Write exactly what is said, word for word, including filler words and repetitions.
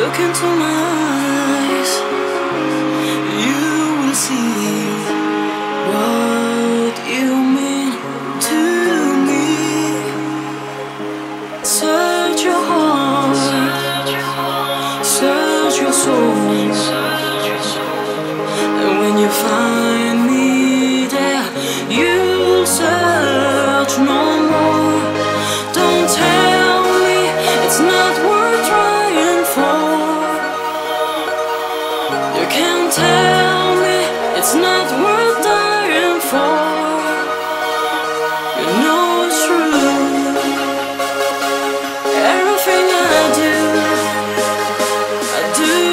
Look into my eyes, you will see what you mean to me. Search your heart, search your soul, and when you find me there, you'll search no more. Don't tell me it's not worth trying for. You can't tell me it's not worth dying for. You know it's true. Everything I do, I do